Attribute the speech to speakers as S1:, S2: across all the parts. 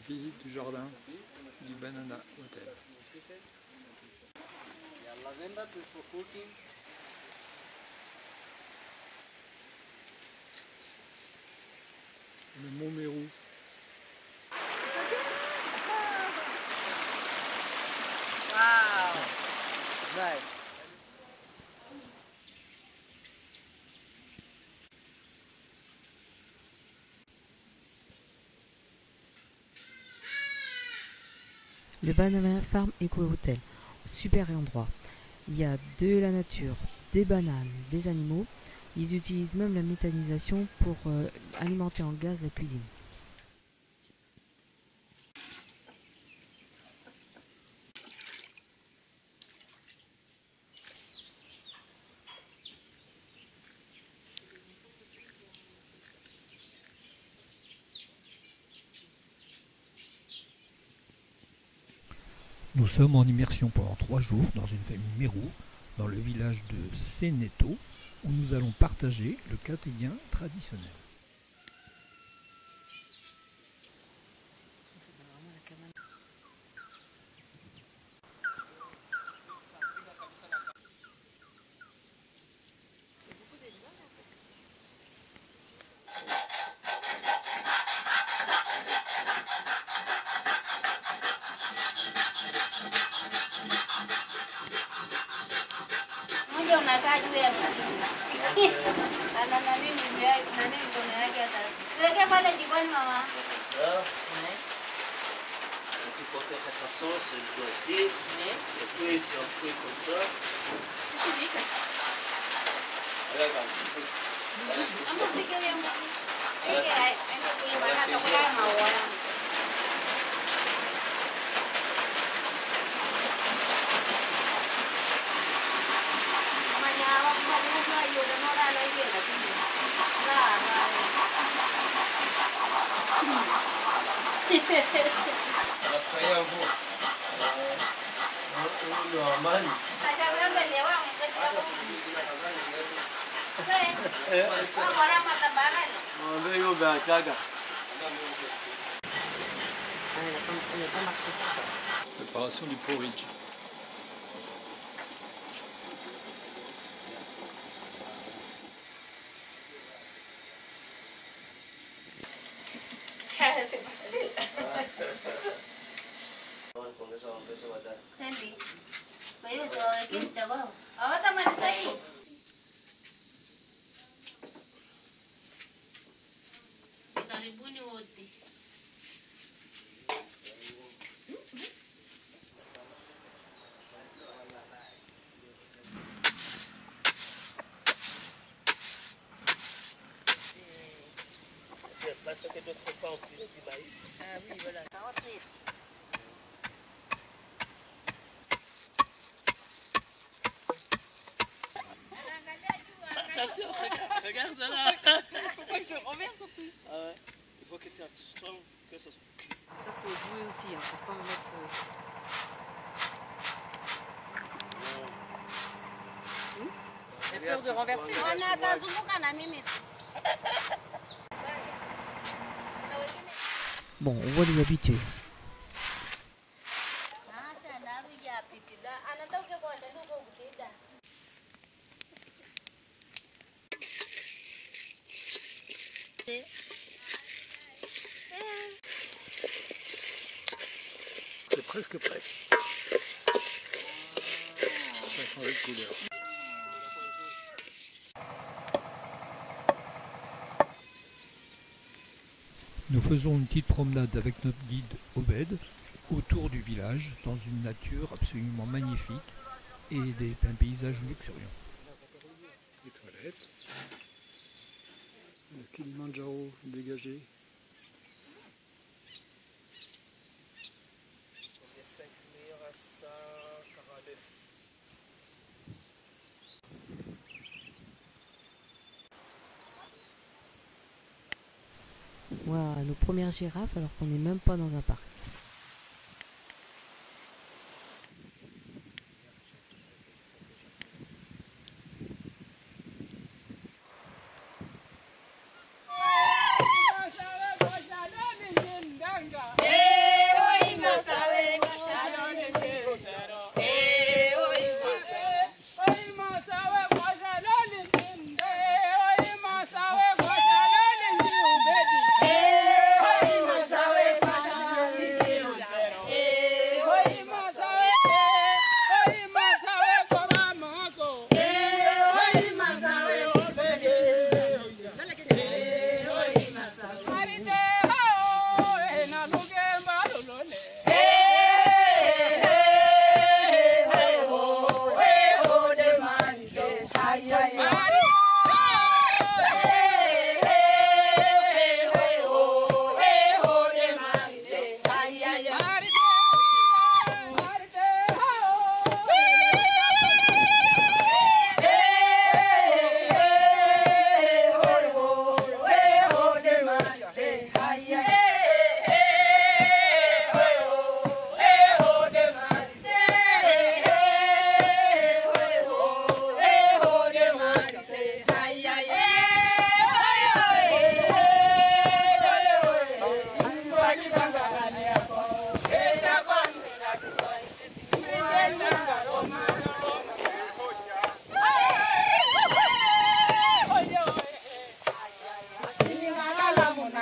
S1: Visite du jardin du Banana Hotel. Le Mont Mérou.
S2: Wow! Nice.
S3: Le Banana Farm Eco Hotel, super endroit. Il y a de la nature, des bananes, des animaux. Ils utilisent même la méthanisation pour alimenter en gaz la cuisine.
S4: Nous sommes en immersion pendant 3 jours dans une famille Mérou, dans le village de Sénéto, où nous allons partager le quotidien traditionnel.
S5: Il faut faire attention, c'est le doigt ici. Et puis tu en fais comme ça. Regarde, ici.
S1: Préparation du porridge.
S6: Karibuni wote.
S5: C'est parce que d'autres fois on cuit du maïs.
S6: Ah oui, voilà.
S5: Attention, regarde là.
S6: Il faut pas que je renverse en plus.
S5: Ah ouais. Il faut que tu aies strong que ça soit.
S6: Ça faut jouer aussi, hein. Faut pas en mettre. J'ai peur de renverser.
S3: Bon, on voit les habitués.
S1: C'est presque prêt. Ça a changé de couleur.
S4: Nous faisons une petite promenade avec notre guide Obed autour du village dans une nature absolument magnifique et un paysage luxuriant.
S1: Les toilettes. Le Kilimanjaro dégagé.
S5: Les 5149.
S3: Voilà, nos premières girafes alors qu'on n'est même pas dans un parc.
S2: Hey!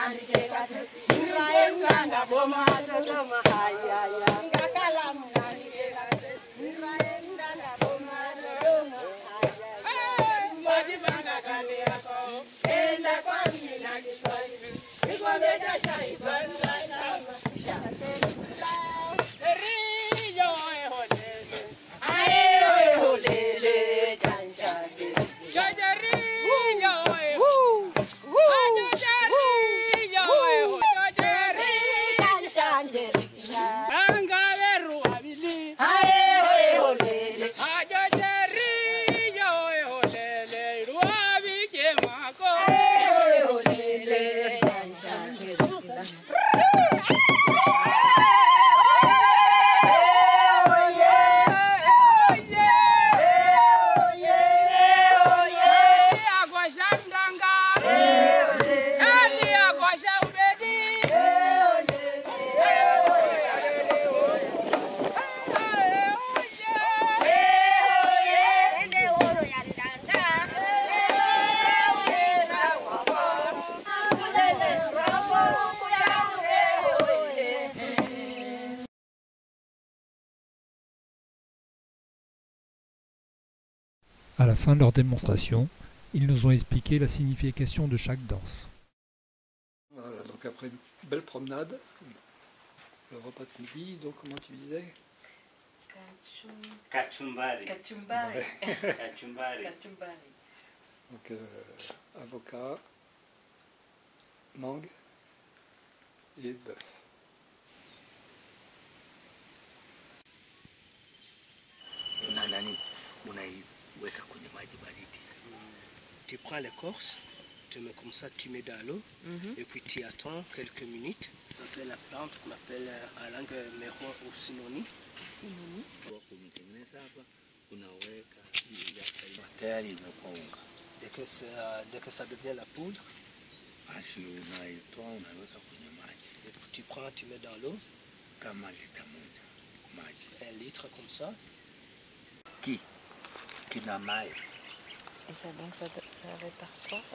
S4: À la fin de leur démonstration, ils nous ont expliqué la signification de chaque danse.
S1: Voilà, donc après une belle promenade, le repas de midi, donc comment tu disais?
S5: Kachumbari.
S6: Kachumbari.
S5: Kachumbari.
S6: Kachumbari.
S1: Donc avocat, mangue et bœuf.
S7: Tu prends l'écorce, tu mets comme ça, tu mets dans l'eau, et puis tu attends quelques minutes. Ça c'est la plante qu'on appelle en langue mehua ou sinoni. Dès que ça devient la poudre, et puis tu prends, tu mets dans l'eau, 1 litre comme ça.
S3: Et ça, donc, ça répare quoi, ça?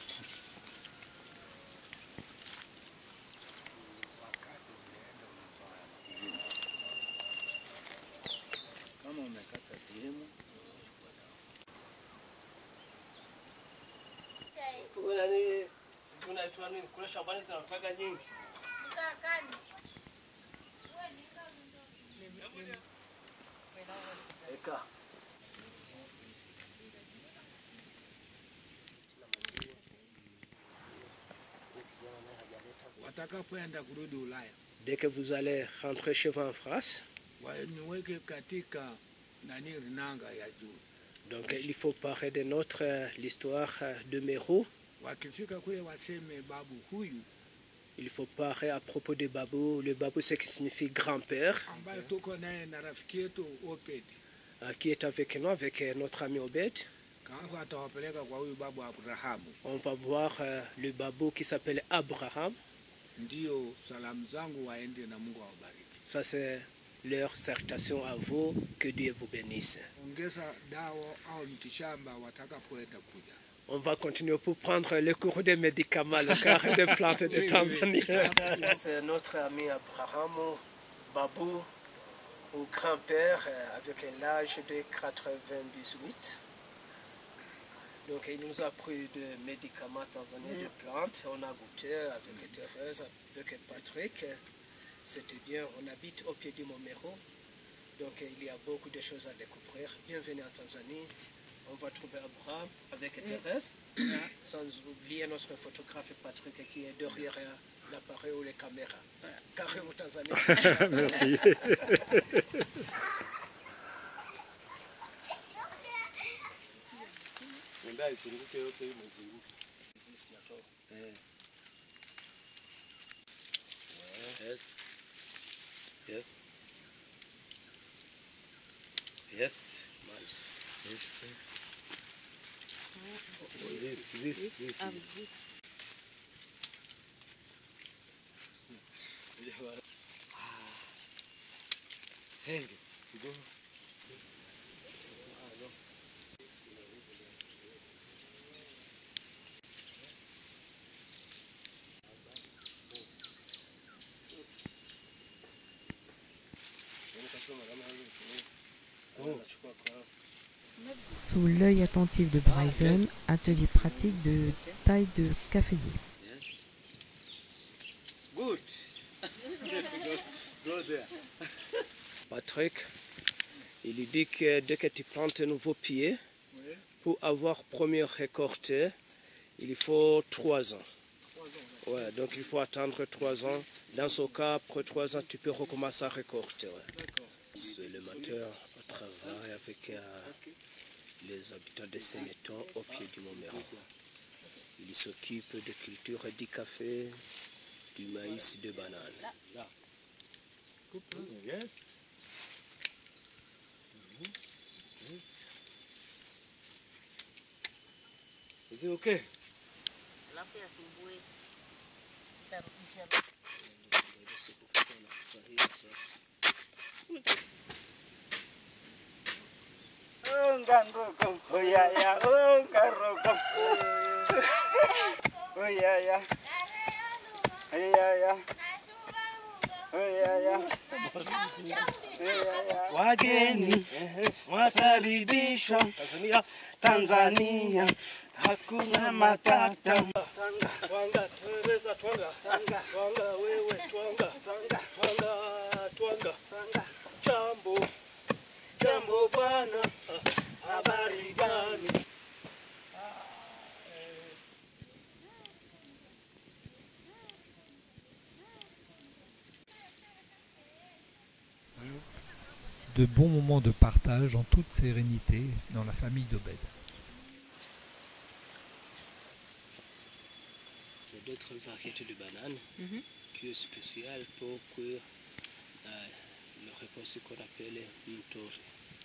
S7: Dès que vous allez rentrer chez vous en France, donc il faut parler de l'histoire de Meru. Il faut parler à propos de Babou. Le Babou, c'est qui signifie grand-père, qui est avec nous, avec notre ami Obed. On va voir le Babou qui s'appelle Abraham. Ça, c'est leur salutation à vous. Que Dieu vous bénisse. On va continuer pour prendre le cours des médicaments, le carré de plantes de Tanzanie. C'est notre ami Abraham, Babou, au grand-père, avec l'âge de 98. Donc il nous a pris des médicaments tanzaniens de plantes. On a goûté avec Thérèse, avec Patrick. C'était bien, on habite au pied du Mont Meru. Donc il y a beaucoup de choses à découvrir. Bienvenue en Tanzanie. On va trouver Abraham avec Thérèse, sans oublier notre photographe Patrick qui est derrière l'appareil ou les caméras. Carrément Tanzanie.
S1: Merci.
S7: Yes. Yes.
S3: Sous l'œil attentif de Bryson, atelier pratique de taille de caféier.
S5: Good.
S7: Patrick, il dit que dès que tu plantes un nouveau pied, pour avoir première récolte, il faut 3 ans. Ouais, donc il faut attendre 3 ans. Dans ce cas, après 3 ans, tu peux recommencer à récolter. Ouais. C'est le matin au travail avec les habitants de Sénéton au pied du Mont-Méro. Il s'occupe de culture du café, du maïs, de bananes.
S5: Is it okay?
S7: Wageni wakaribishwa Tanzania, hakuna matata.
S5: Twanga, Teresa, twanga. Twanga, wewe, twanga. Twanga. Jambo bwana, habari gani?
S4: De bons moments de partage en toute sérénité dans la famille d'Obed.
S7: C'est d'autres variétés de bananes qui est spécial pour cuire le repas qu'on appelle mtori.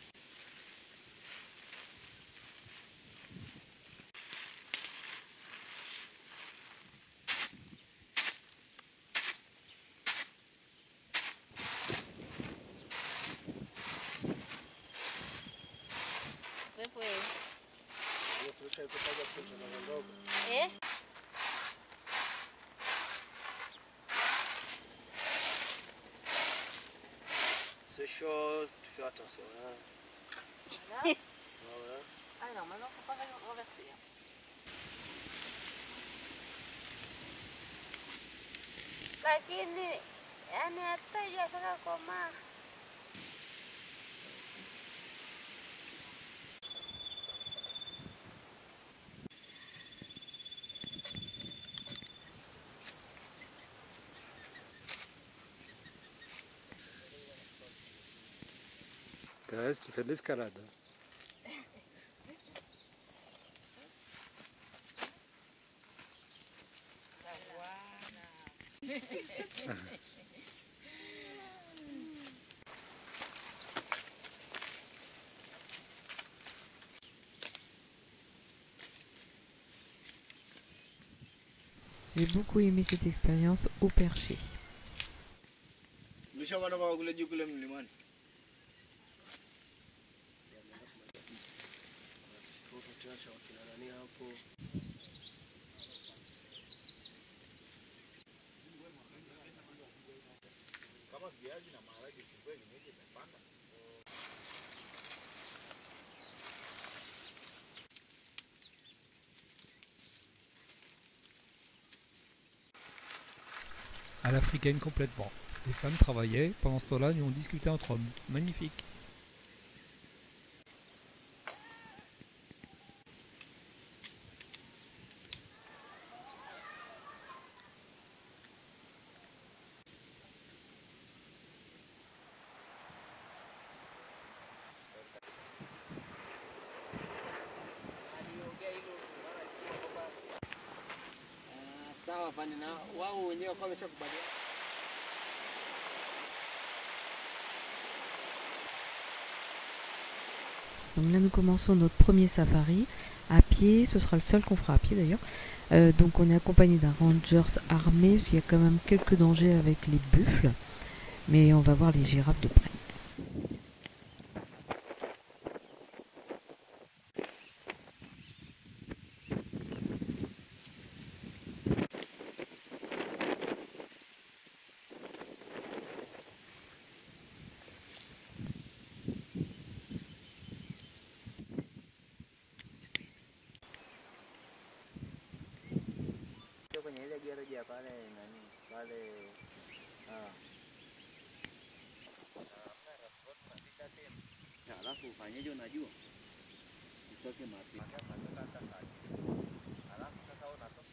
S5: C'est chaud, fais attention. Hein.
S6: Voilà. Ah non, maintenant faut pas renverser.
S8: Lakini yani hata hajataka komaa.
S1: Thérèse qui fait de l'escalade.
S3: J'ai beaucoup aimé cette expérience au perché.
S4: À l'africaine complètement. Les femmes travaillaient, pendant ce temps-là, nous on discutait entre hommes. Magnifique.
S5: Sawa fani na wao wenyewe kwa wameshakubaliana.
S3: Donc là nous commençons notre premier safari à pied, ce sera le seul qu'on fera à pied d'ailleurs. Donc on est accompagné d'un rangers armé, parce qu'il y a quand même quelques dangers avec les buffles, mais on va voir les girafes de près.
S5: Alafu fanyeje unajua? Utoke mapi. Alafu sasa unatoka.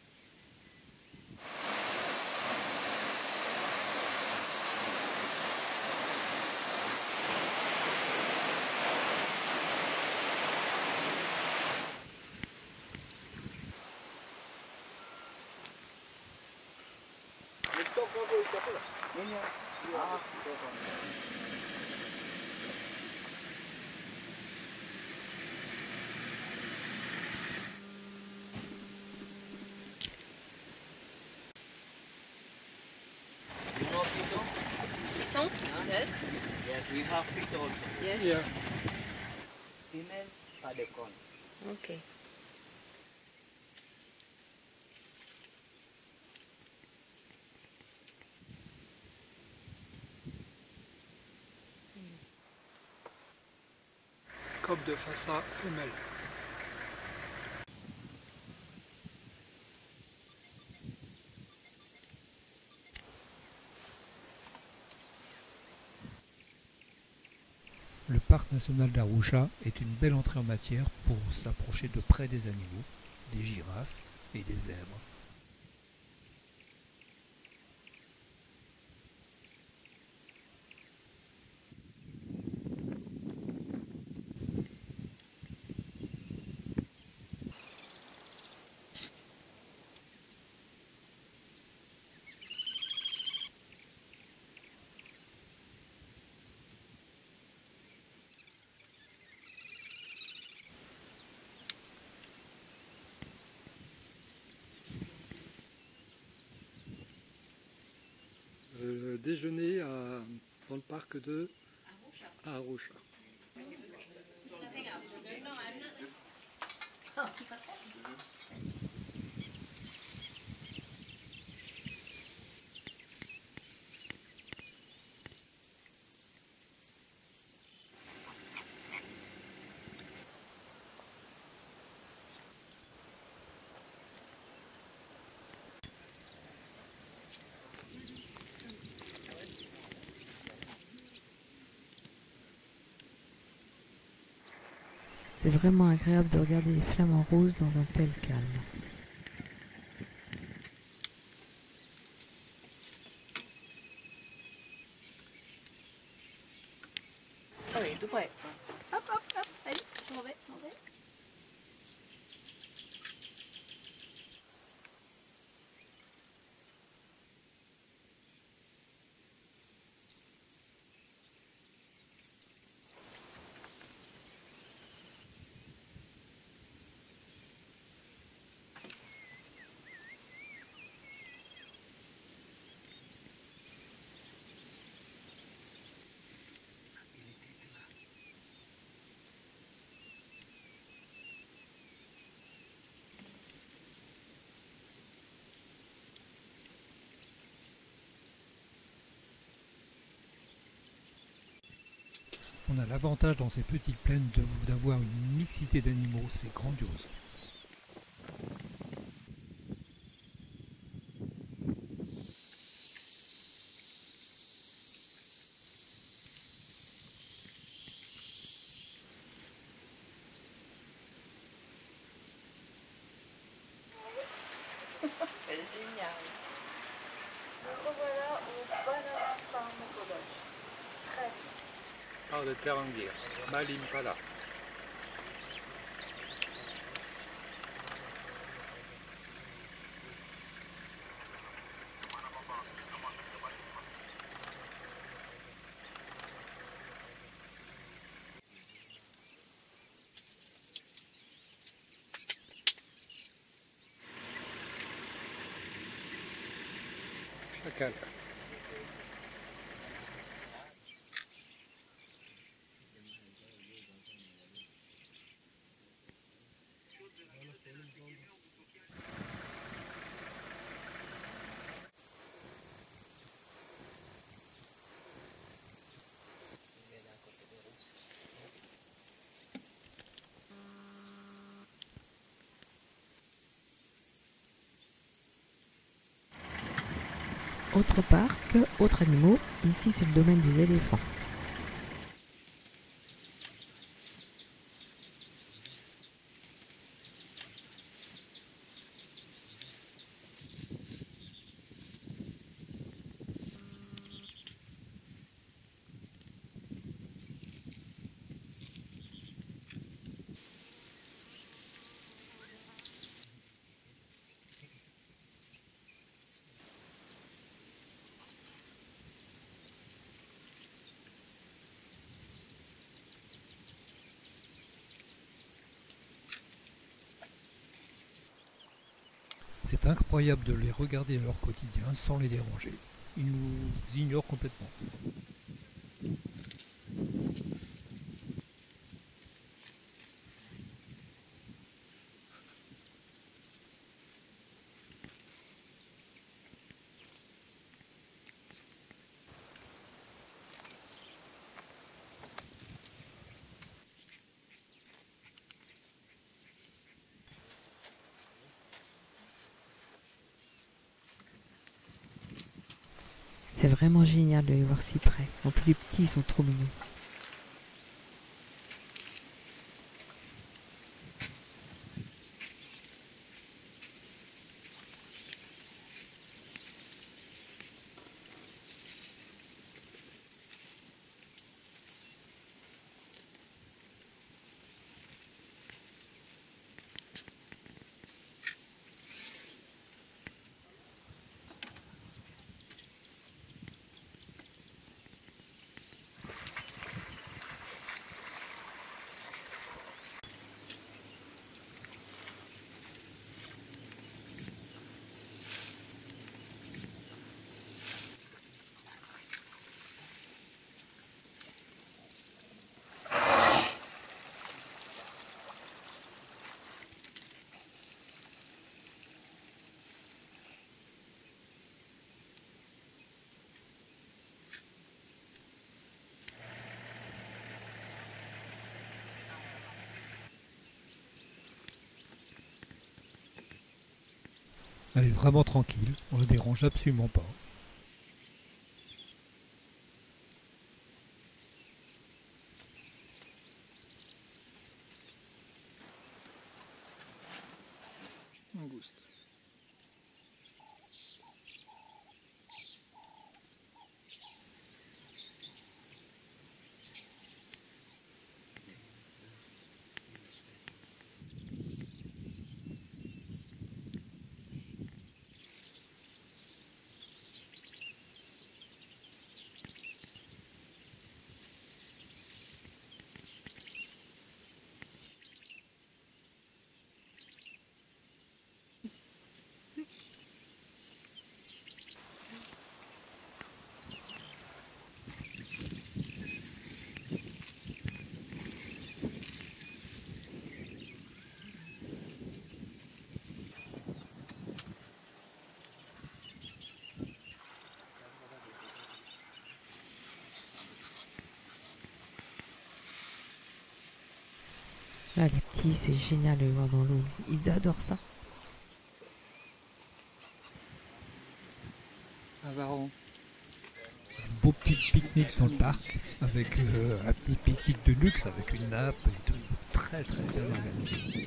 S5: Nini? Ah, kutoka. You know Python?
S2: Python? Yes.
S5: Yes, we have Python also.
S2: Yes.
S1: Yeah.
S5: Female padecon.
S2: Okay.
S1: Cope de Fassa femelle.
S4: Le parc national d'Arusha est une belle entrée en matière pour s'approcher de près des animaux, des girafes et des zèbres.
S1: Déjeuner dans le parc de Arusha.
S3: C'est vraiment agréable de regarder les flamants roses dans un tel calme.
S2: Ah oui, tout près. Hop, hop, hop. Allez, je m'en vais.
S4: On a l'avantage dans ces petites plaines d'avoir une mixité d'animaux, c'est grandiose.
S2: C'est génial.
S6: nous revoilà au Banana Farm College. Très bien.
S1: Par de Terangir, Malimpala. Chacal.
S3: Autre parc, autres animaux. Ici, c'est le domaine des éléphants.
S4: C'est incroyable de les regarder leur quotidien sans les déranger. Ils nous ignorent complètement.
S3: C'est vraiment génial de les voir si près. En plus, les petits, ils sont trop mignons.
S4: Elle est vraiment tranquille, on ne la dérange absolument pas.
S1: Mangouste.
S3: Là, les petits, c'est génial de les voir dans l'eau. Ils adorent ça.
S1: Un varan.
S4: Un beau petit pique-nique dans le parc, avec un petit pique-nique de luxe, avec une nappe et tout. Très très bien organisé.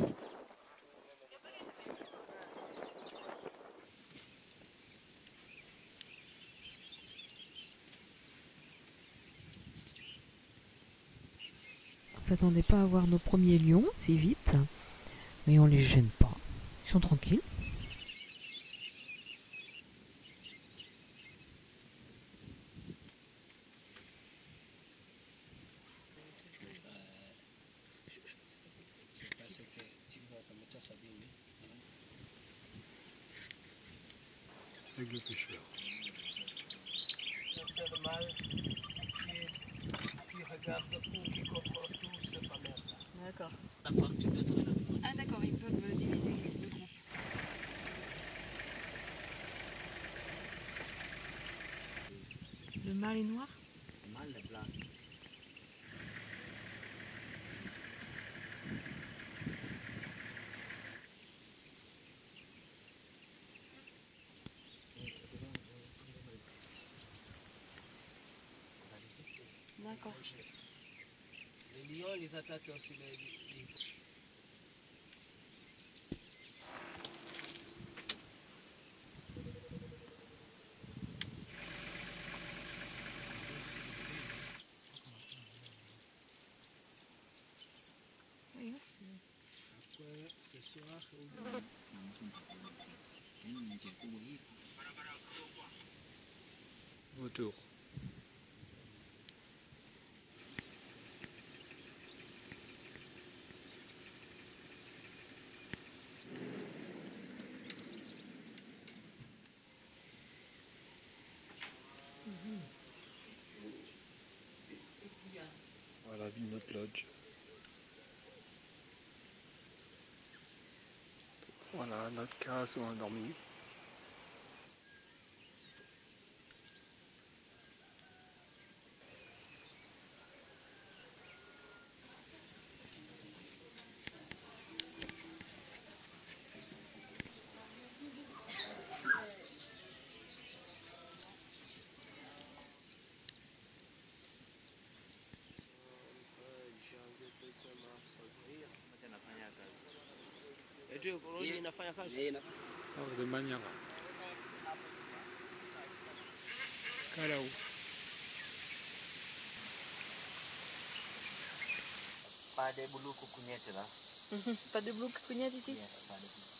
S3: On s'attendait pas à voir nos premiers lions si vite. Mais on les gêne pas. Ils sont tranquilles.
S1: Avec le pêcheur.
S7: C'est le mâle qui regarde où, qui comprend tout, c'est pas merde.
S2: D'accord.
S5: La partie d'autre là.
S2: Ah d'accord, ils peuvent diviser le groupe. Le mâle est noir?
S5: Mal le blanc.
S2: D'accord.
S5: Les lions, ils attaquent aussi les...
S2: Oui.
S5: Après, ce soir,
S1: Autour. Voilà la vue de notre lodge. Voilà notre case où on a dormi.
S5: inafanya kazi.
S1: De manière. Kalau.
S5: Pas de boulot coucougnette là.
S2: Pas de blue coucougnette ici?
S5: Pas de boulot.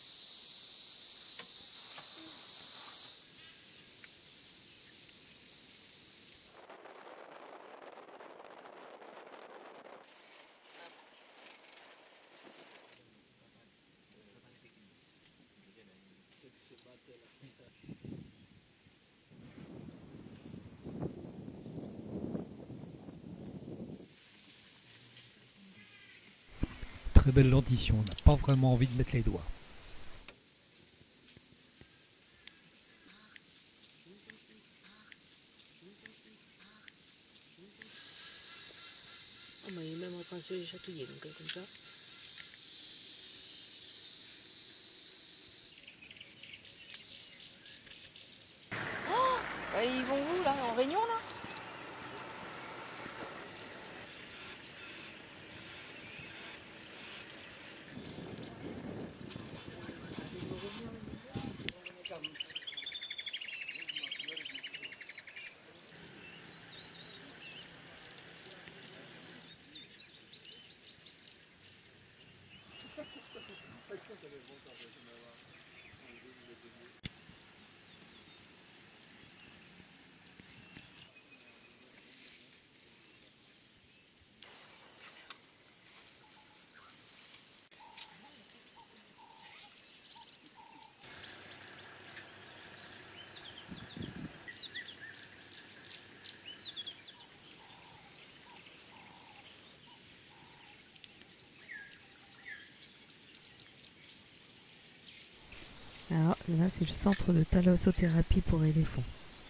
S5: Ceux qui se battent là.
S4: Très belle dentition, on n'a pas vraiment envie de mettre les doigts.
S2: Oh, mais il est même en train de se chatouiller, donc comme ça. Oh, bah, ils vont où là? En réunion là?
S3: Alors là, c'est le centre de thalassothérapie pour éléphants.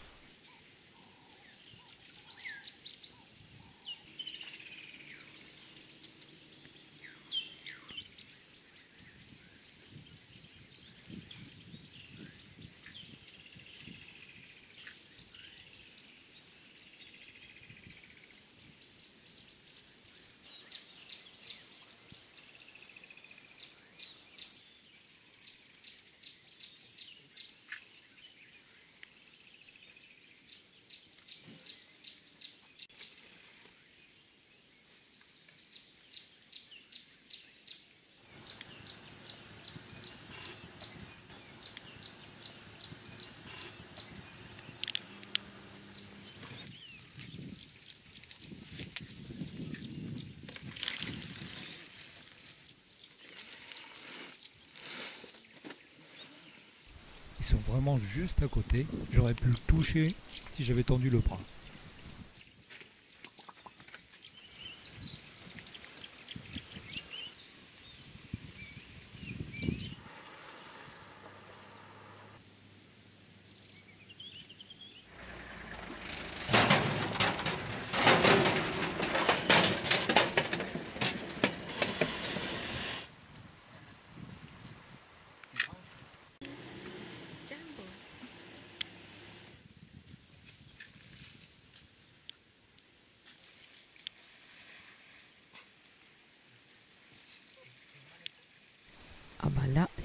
S4: Ils sont vraiment juste à côté, j'aurais pu le toucher si j'avais tendu le bras.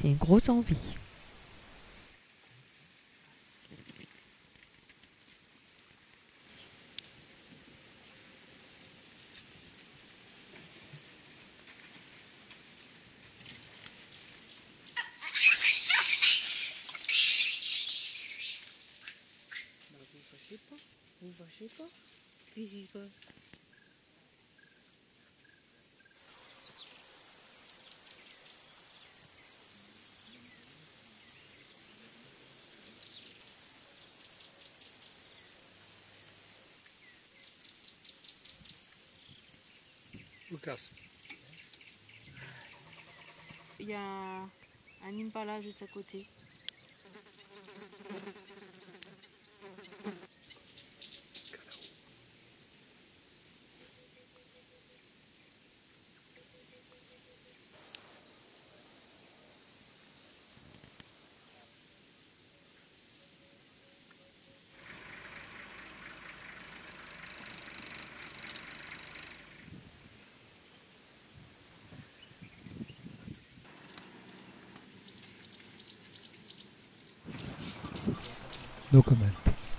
S3: et une grosse envie.
S2: Vous fâchez pas. Qu'est-ce qui se passe?
S1: Lucas.
S2: Il y a un impala juste à côté.
S4: No comment.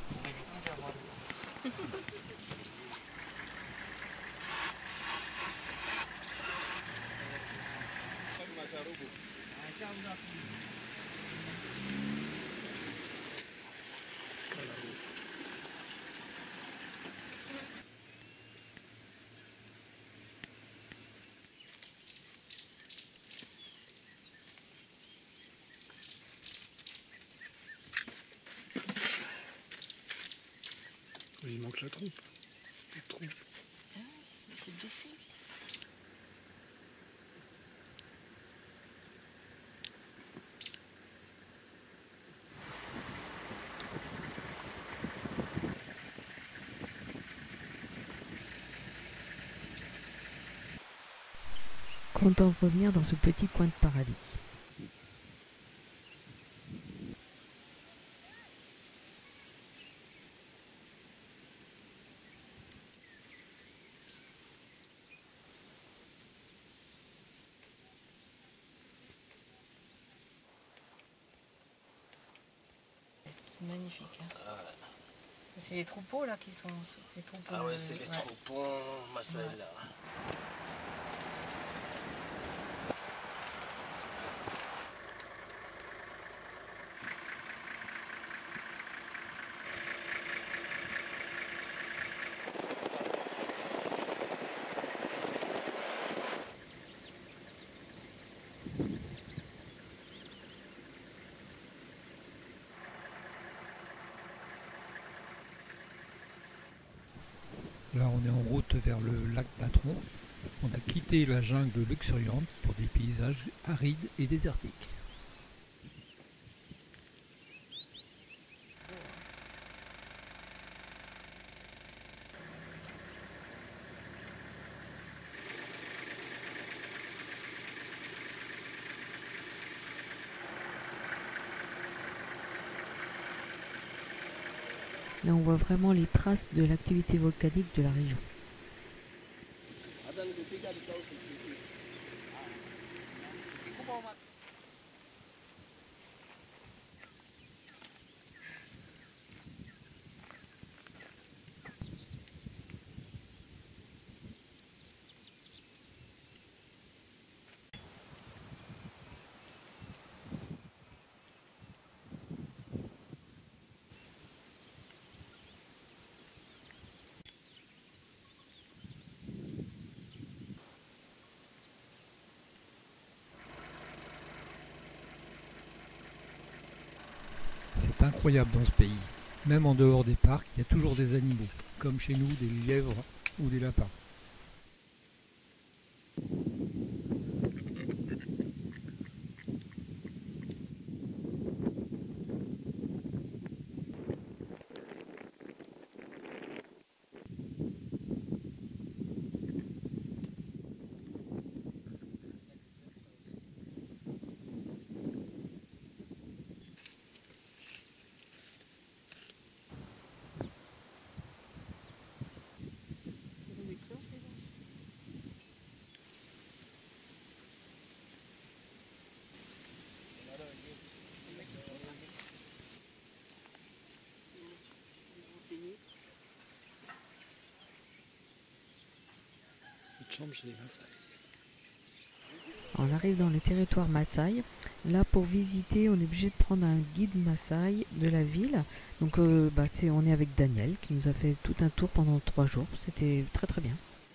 S1: Il manque la trompe. La trompe.
S2: C'est blessé.
S3: Content de revenir dans ce petit coin de paradis.
S2: Magnifique. Hein. C'est les troupeaux là qui sont. Ces troupeaux
S5: Ah ouais, c'est les troupeaux, Marcel.
S2: Ouais.
S5: Là.
S4: Là, on est en route vers le lac Patron. On a quitté la jungle luxuriante pour des paysages arides et désertiques.
S3: Là, on voit vraiment les traces de l'activité volcanique de la région.
S4: C'est incroyable dans ce pays. Même en dehors des parcs, il y a toujours des animaux, comme chez nous des lièvres ou des lapins.
S1: chambre chez les Maasai.
S3: On arrive dans le territoire Maasai. Là, pour visiter, on est obligé de prendre un guide Maasai de la ville. Donc, on est avec Daniel qui nous a fait tout un tour pendant 3 jours. C'était très très bien.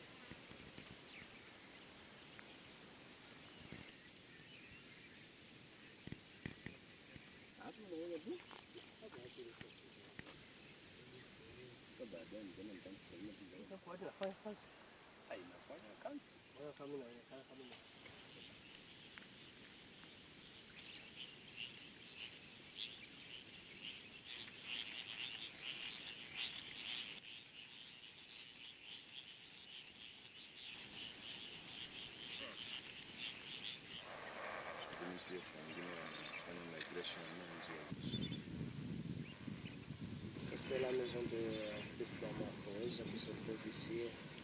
S7: Ça, c'est la maison de Flamand Rose qui se trouve ici.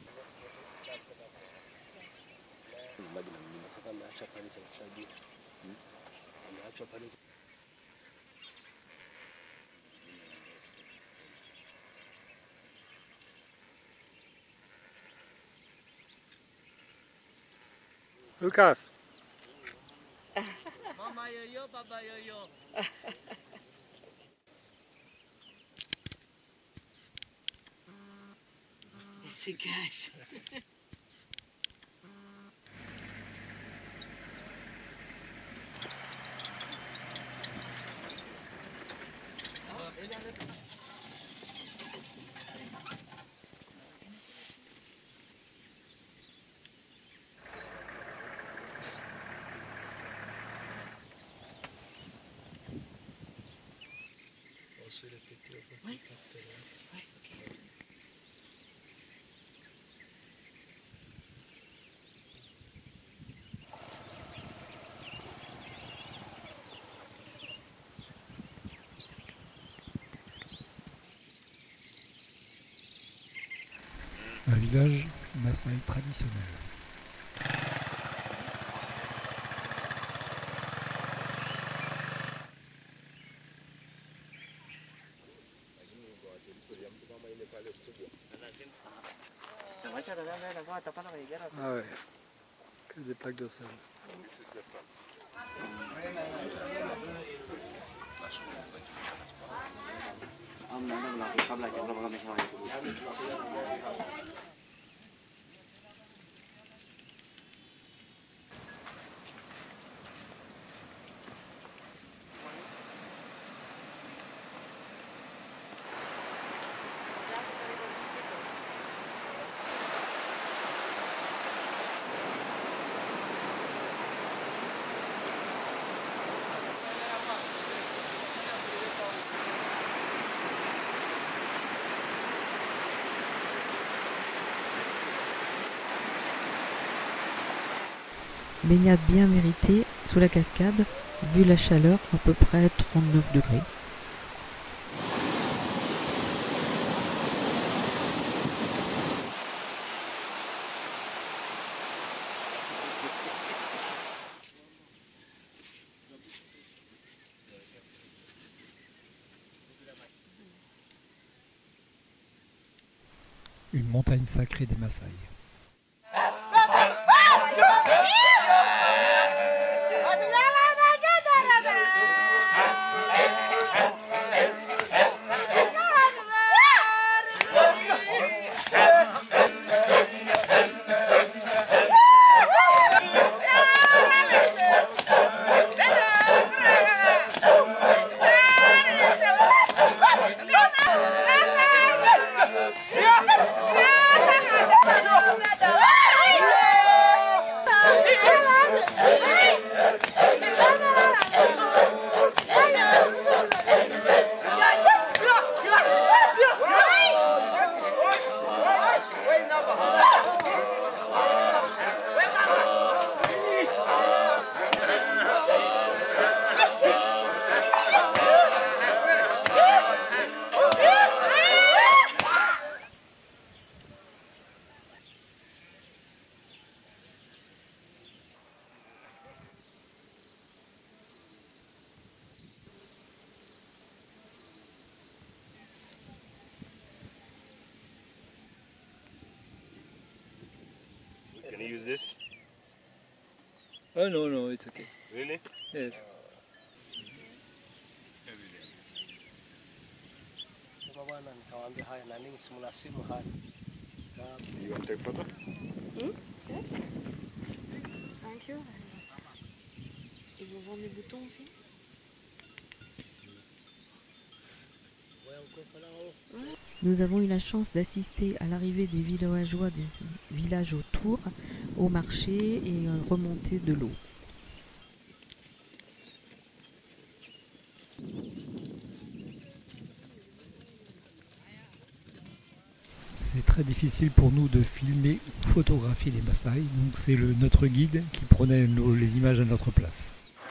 S7: Ça s'appelle la Chapalise, c'est la Chabi. La Chapalise.
S1: Lucas.
S5: Mama yo-yo, papa yo-yo.
S2: Il se cache. Oui. Oui, ok.
S4: Un village Maasai traditionnel.
S1: Ah ouais, que des plaques de sel.
S3: Baignade bien méritée sous la cascade, vu la chaleur, à peu près 39 degrés.
S4: Une montagne sacrée des Maasai.
S9: this?
S1: Oh no, no, it's okay.
S9: Really?
S1: Yes.
S9: You want to take photo?
S2: Yes. Thank you. Ils vont vendre des boutons aussi.
S3: Nous avons eu la chance d'assister à l'arrivée des villageois des villages autour, au marché et remontée de l'eau.
S4: C'est très difficile pour nous de filmer ou photographier les Maasai, donc c'est notre guide qui prenait les images à notre place.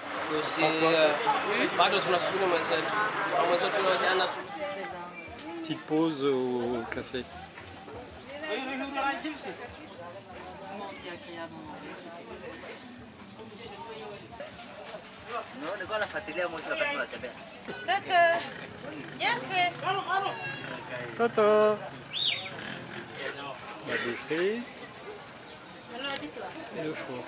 S1: Petite pause au café. Toto. La boucherie et le four.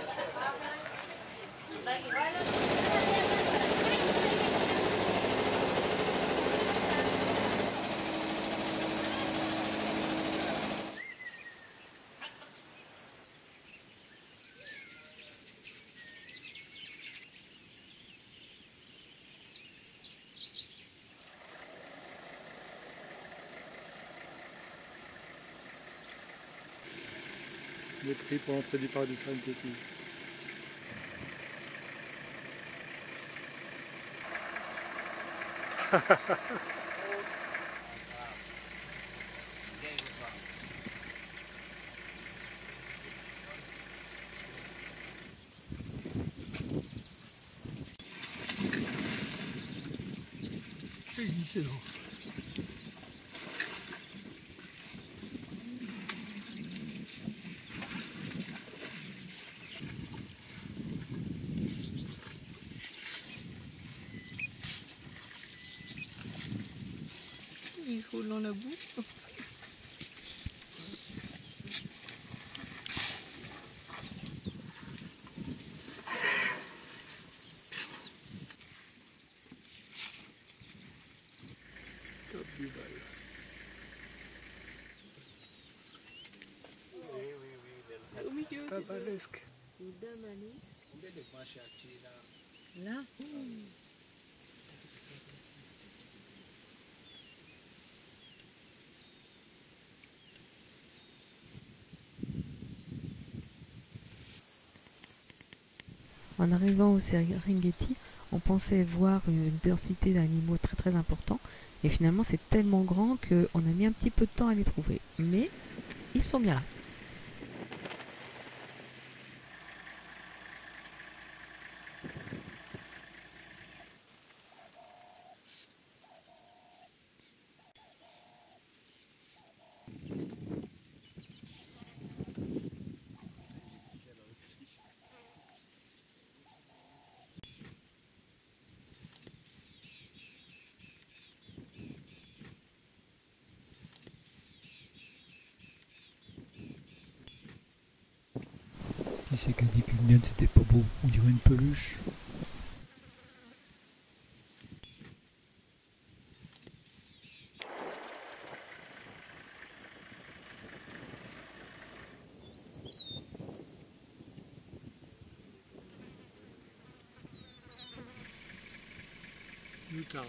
S1: Les prix pour l'entrée du parc du Serengeti. C'est long.
S2: Il roule dans la boue.
S1: Top du bal.
S2: Au milieu.
S1: Babalesque.
S3: Là En arrivant au Serengeti, on pensait voir une densité d'animaux très très important, et finalement c'est tellement grand qu'on a mis un petit peu de temps à les trouver. Mais ils sont bien là.
S4: Qui c'est qui a dit qu'une mienne c'était pas beau? On dirait une peluche.
S1: Moutarde.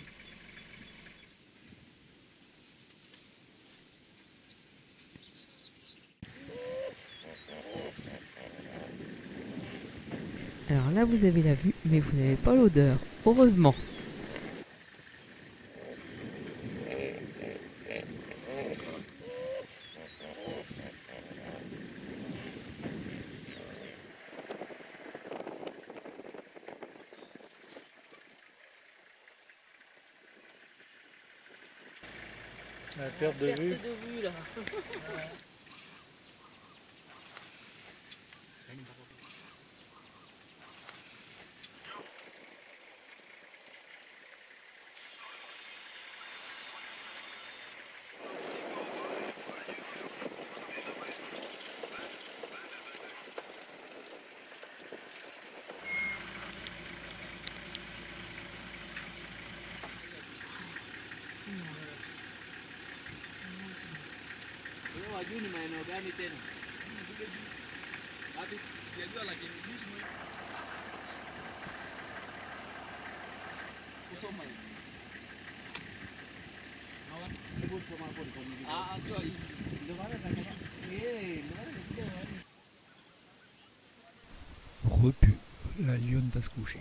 S3: Alors là vous avez la vue, mais vous n'avez pas l'odeur. Heureusement.
S1: La perte de vue.
S2: de vue là.
S5: Wewe wajui ni maeneo gani tena?
S9: Wapi? Sijajua lakini juzi kusoma hivi.
S5: Hebu soma hapo kwa mwingine.
S9: Sio hivi.
S5: Ndio maana ndio maana nikuja wapi?
S4: Repu, la lionne va se coucher.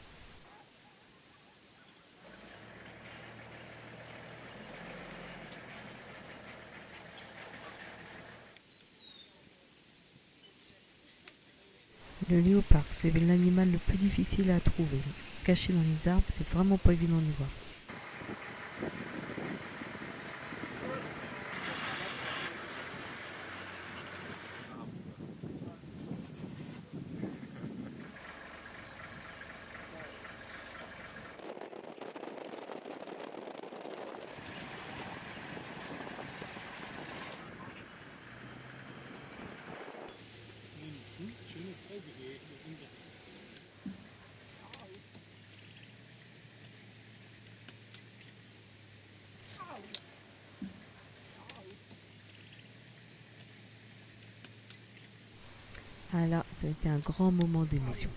S3: Le léopard, c'est l'animal le plus difficile à trouver. Caché dans les arbres, c'est vraiment pas évident de le voir. Ah là, ça a été un grand moment d'émotion.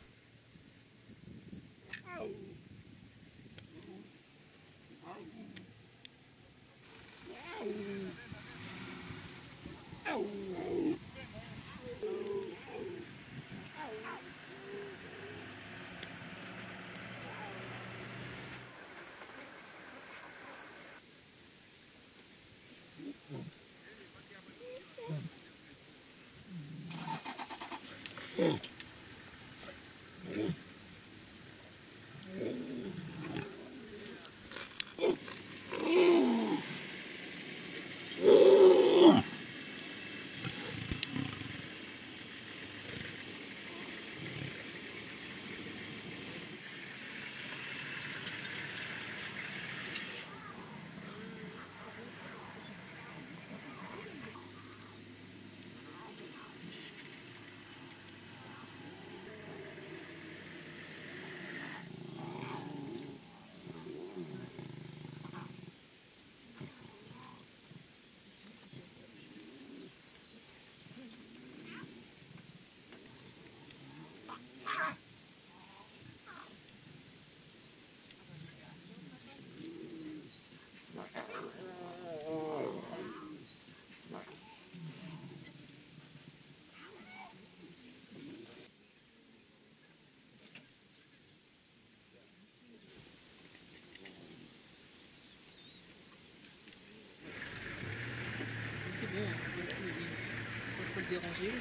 S2: C'est bon, il pas trop le déranger.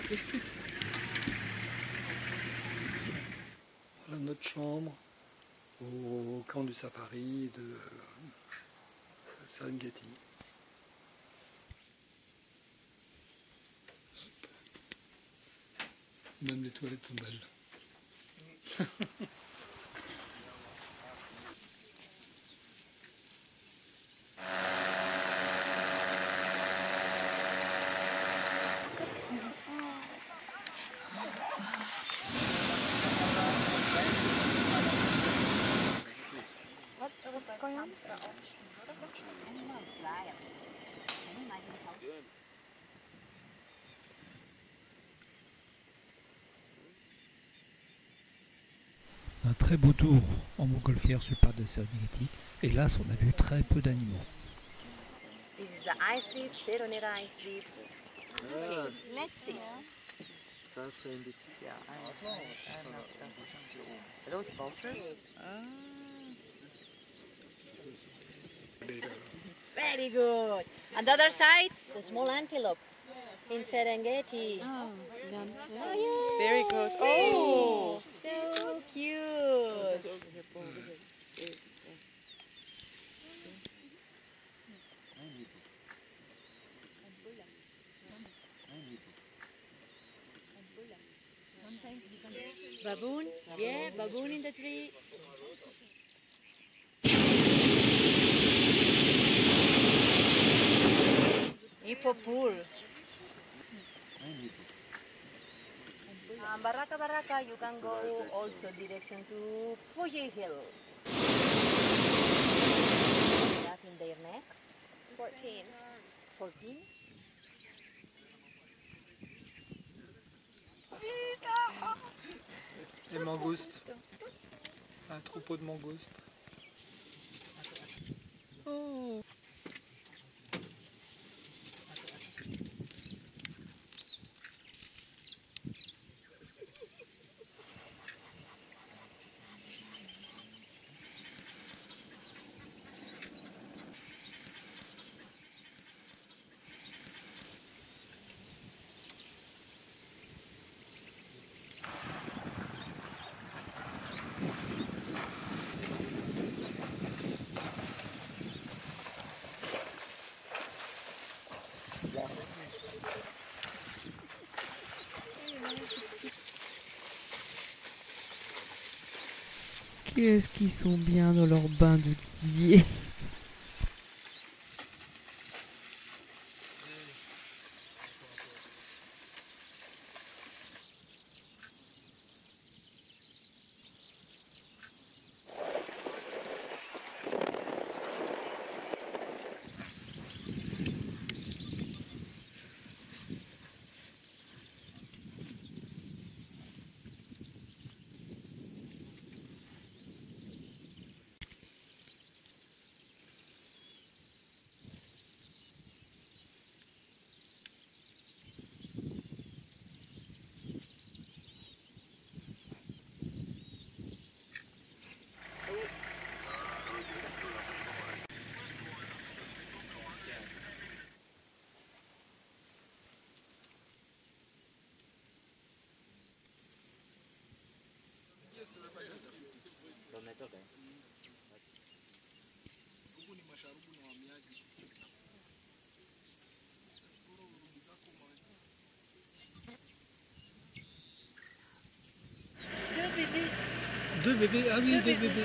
S1: Voilà notre chambre au camp du safari de Serengeti. Même les toilettes sont belles.
S4: Un très beau tour en montgolfière sur le parc de Serengeti. Hélas, on a vu très peu d'animaux.
S10: This is the ice drift, Seronera ice drift. Okay, let's see. Those vultures? Very good. On the other side, the small antelope in Serengeti. Oh, yeah.
S2: Very close. Oh!
S10: So cute. Baboon? Yeah, baboon in the tree. Hippopool. Baraka Baraka, you can go also direction to Fuji Hill. That in
S6: 14.
S10: 14?
S1: Les mangoustes. Un troupeau de mangoustes.
S10: Oh.
S3: Qu'est-ce qu'ils sont bien dans leur bain de disier.
S1: Deux bébés, ah oui, deux bébés.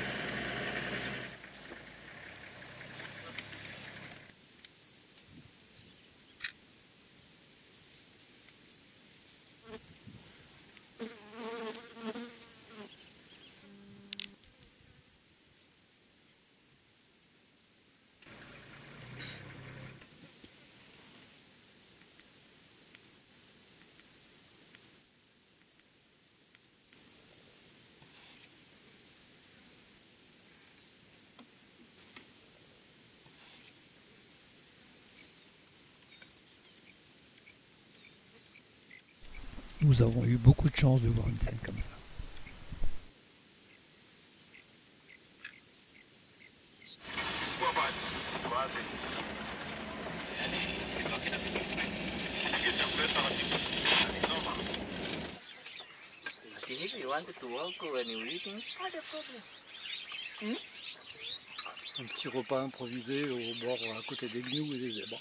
S4: Nous avons eu beaucoup de chance de voir une scène comme ça.
S5: If you wanted to walk when you were eating,
S1: Un petit repas improvisé au bord, à côté des gnous et des zèbres.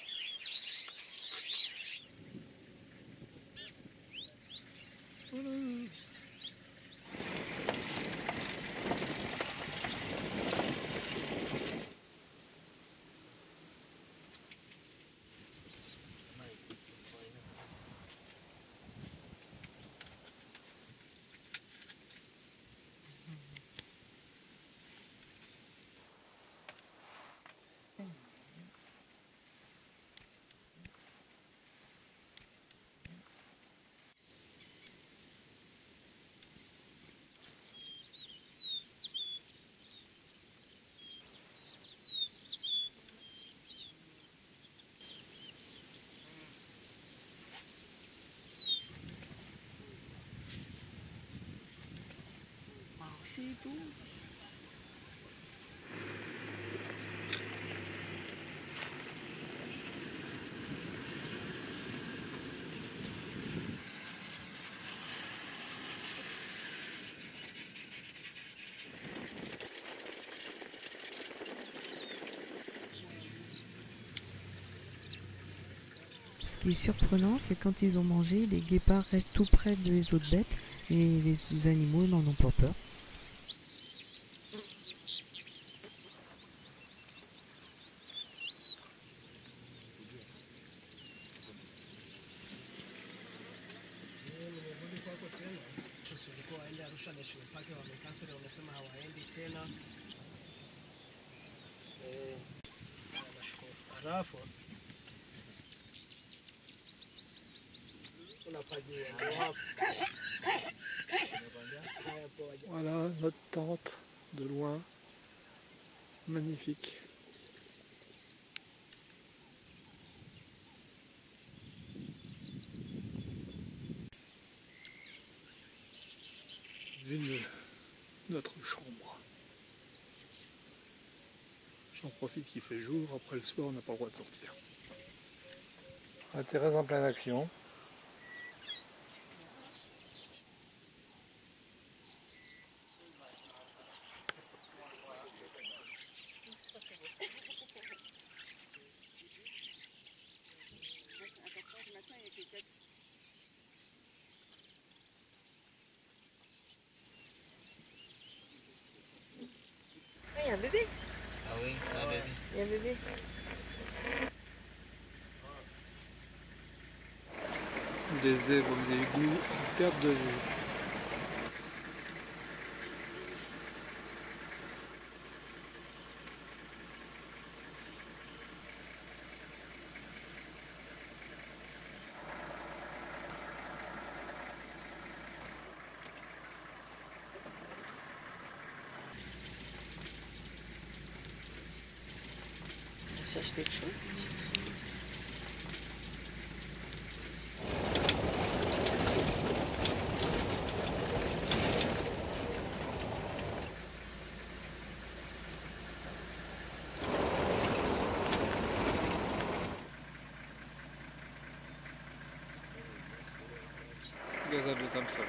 S2: C'est beau.
S3: Ce qui est surprenant, c'est quand ils ont mangé, les guépards restent tout près des autres bêtes et les animaux n'en ont pas peur.
S1: Voilà notre tente de loin, magnifique. Vue de notre chambre. J'en profite qu'il fait jour, après le soir on n'a pas le droit de sortir. La Thérèse en pleine action.
S2: Il y a un bébé.
S5: Ah oui, c'est un bébé.
S2: Il y a un bébé.
S1: Des zèbres, des égouts, perte de vue.
S2: On cherche quelque chose.
S1: Gazelle de Thompson.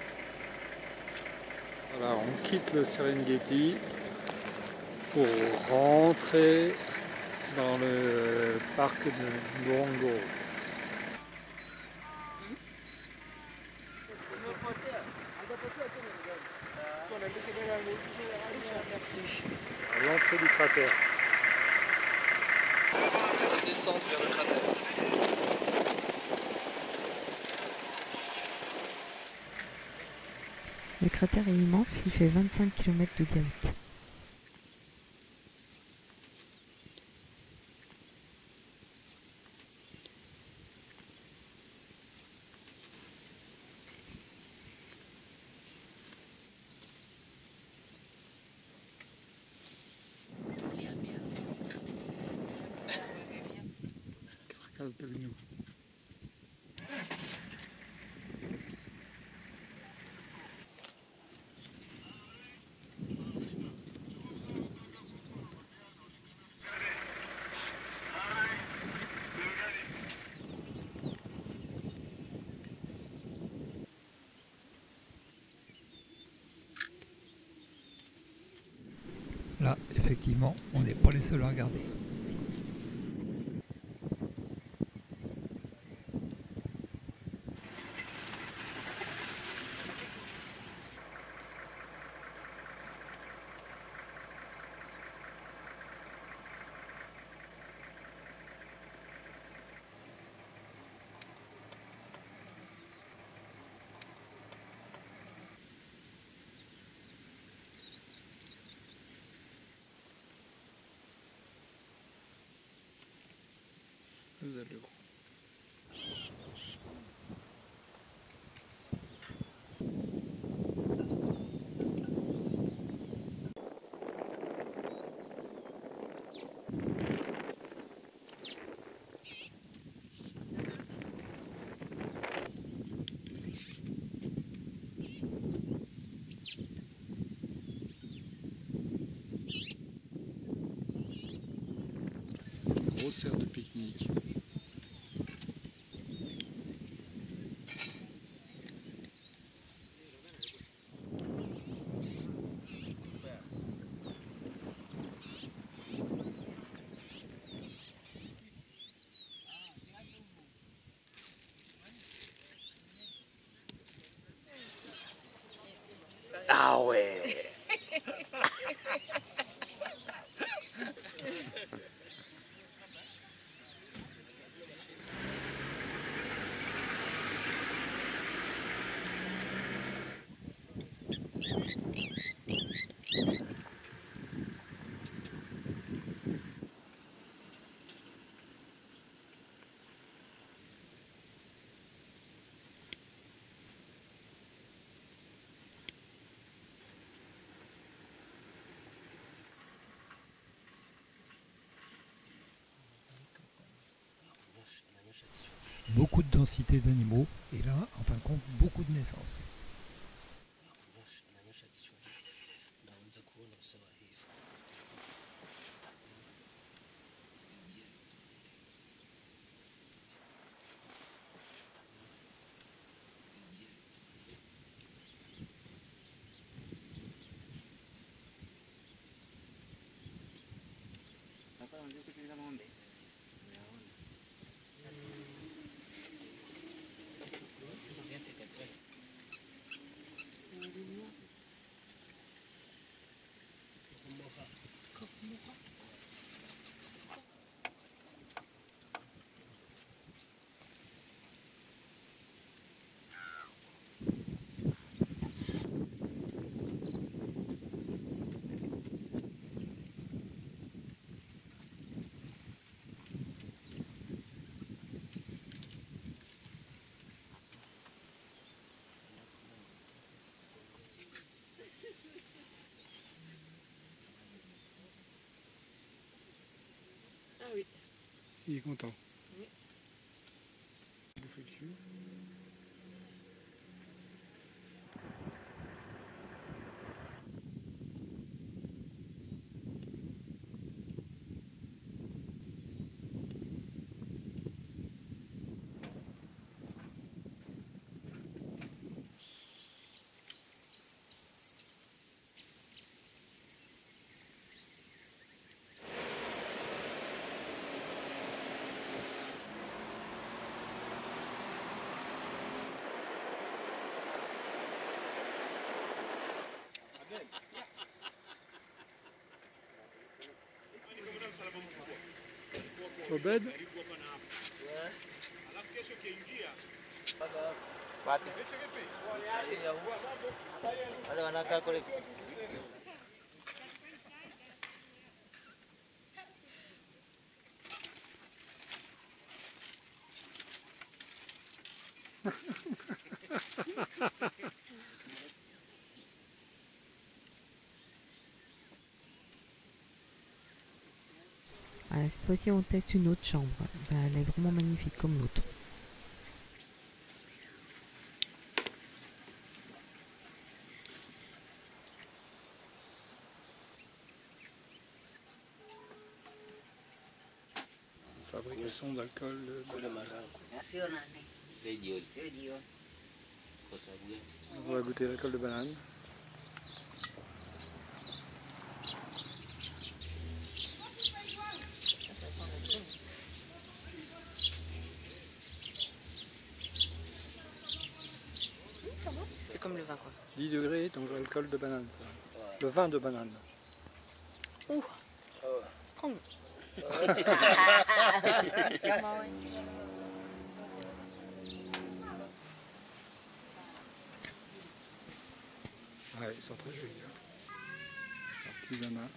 S1: Voilà, on quitte le Serengeti pour rentrer dans le parc de Ngorongoro. À l'entrée du cratère. On va descendre vers le cratère.
S3: Le cratère est immense, il fait 25 km de diamètre.
S1: Carcasse de nous.
S4: Là, effectivement, on n'est pas les seuls à regarder.
S1: Vous êtes le grand. Grosse aire de pique-nique.
S5: Ah ouais.
S4: beaucoup de densité d'animaux, et là, en fin de compte, beaucoup de naissances.
S2: Ah oui.
S1: Il est content.
S2: Oui.
S1: Bouffer le cul. Obed?
S5: Wale wanakaa kule.
S3: Voilà, cette fois-ci, on teste une autre chambre. Ben, elle est vraiment magnifique comme l'autre.
S1: Fabrication d'alcool de marin. On va goûter l'alcool de banane.
S2: Ça sent le thym. C'est comme le vin, quoi.
S1: 10 degrés, donc l'alcool de banane, ça. Le vin de banane.
S2: Ouh, strong.
S1: Ouais, ils sont très jolis. Artisanat.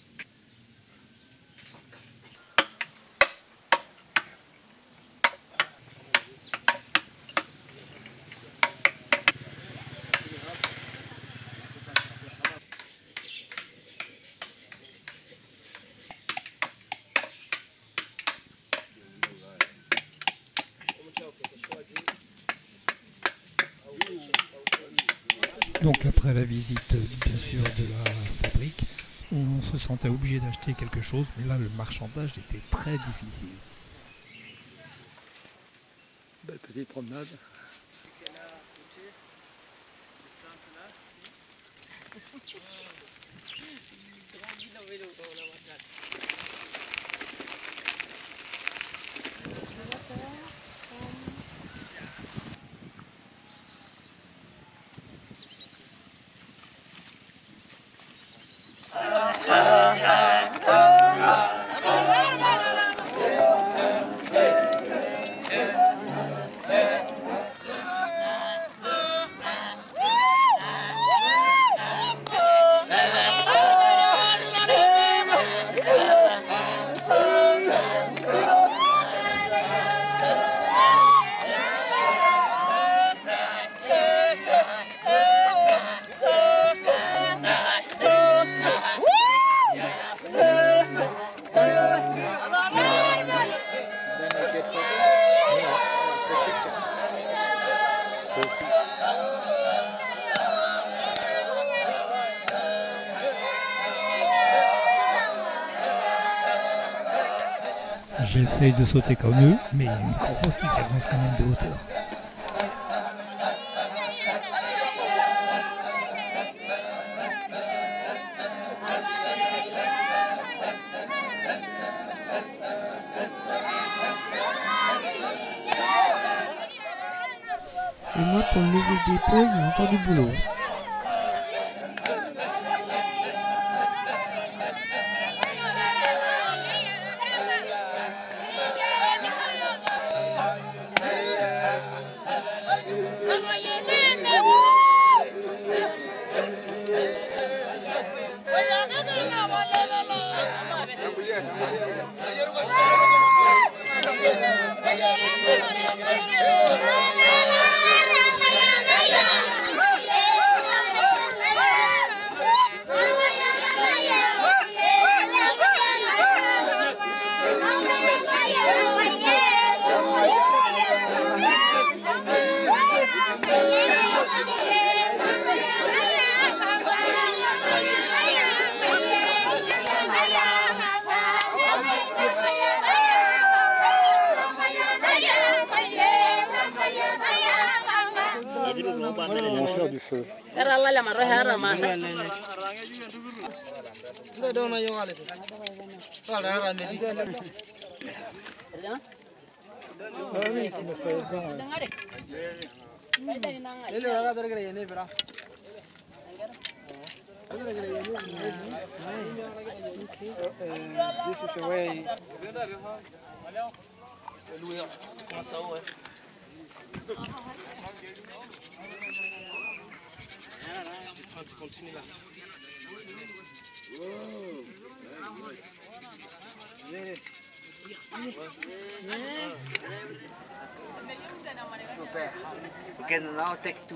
S4: Donc après la visite, bien sûr, de la fabrique, on se sentait obligé d'acheter quelque chose, mais là, le marchandage était très difficile.
S1: Belle petite promenade.
S4: J'essaye de sauter comme eux, mais une grosse différence quand même de hauteur.
S3: Et moi, pour lever d'épaule, il y a encore du boulot.
S1: Du feu. Ah oui, ça va être bon. This is the way.
S5: Super. We can now take two.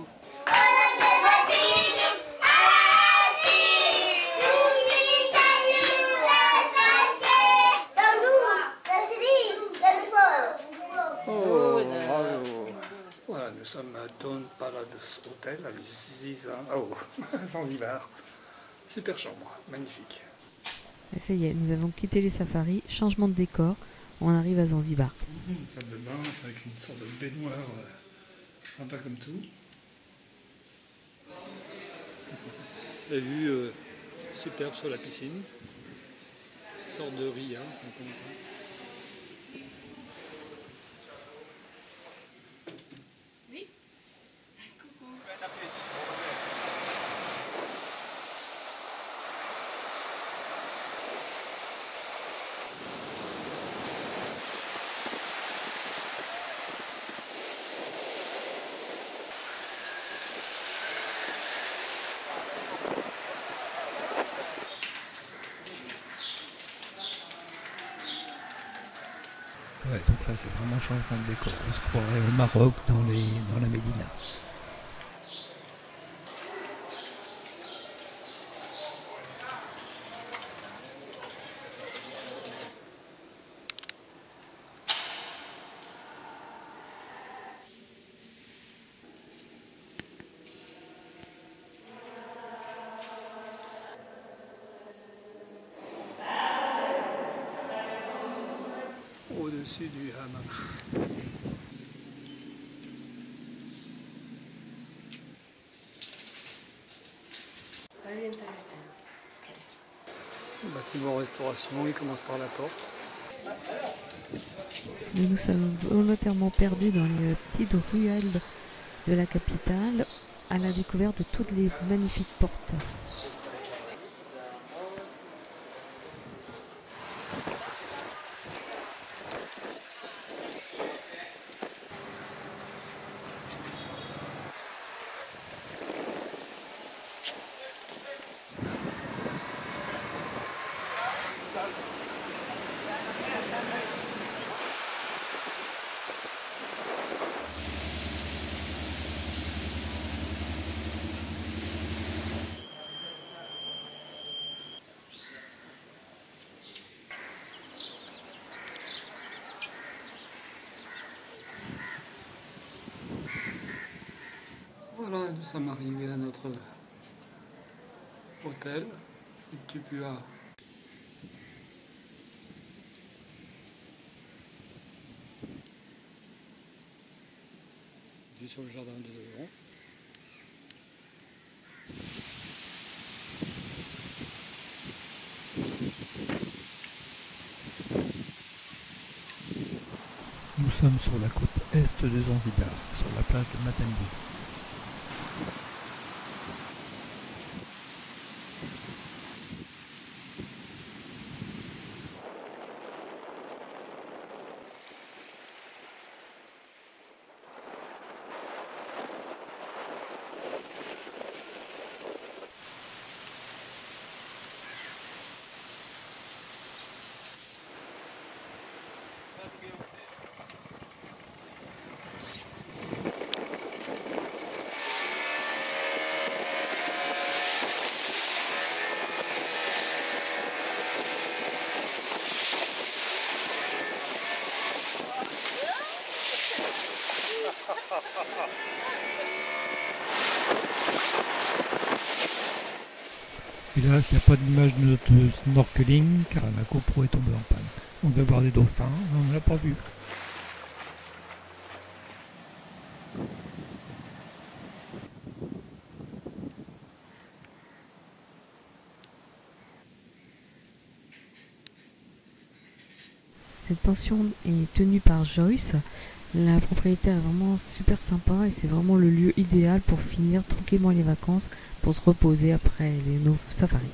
S1: Oh, bravo. Voilà, nous sommes à Dawn Palace Hotel à Zanzibar. Super chambre, magnifique.
S3: Et ça y est, nous avons quitté les safaris, changement de décor, on arrive à Zanzibar.
S1: Une salle de bain avec une sorte de baignoire sympa comme tout. La vue superbe sur la piscine. Une sorte de riz, hein,
S2: Oui. Coucou.
S4: Ouais, donc là c'est vraiment changement de décor. On se croirait au Maroc dans la Médina.
S1: Au-dessus du hammam. Le bâtiment en restauration, il commence par la porte.
S3: Nous sommes volontairement perdus dans les petites ruelles de la capitale à la découverte de toutes les magnifiques portes.
S1: Voilà, nous sommes arrivés à notre hôtel, le Tupua vue sur le jardin de devant.
S4: Nous sommes sur la côte est de Zanzibar, sur la plage de Matembo. Hélas, il n'y a pas d'image de notre snorkeling car la GoPro est tombée en panne. On devait voir des dauphins, on ne l'a pas vu.
S3: Cette pension est tenue par Joyce. La propriétaire est vraiment super sympa et c'est vraiment le lieu idéal pour finir tranquillement les vacances, pour se reposer après nos safaris.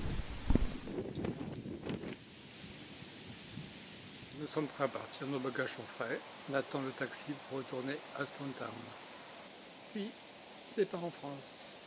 S1: Nous sommes prêts à partir, nos bagages sont frais. On attend le taxi pour retourner à Stone Town. Puis, départ en France.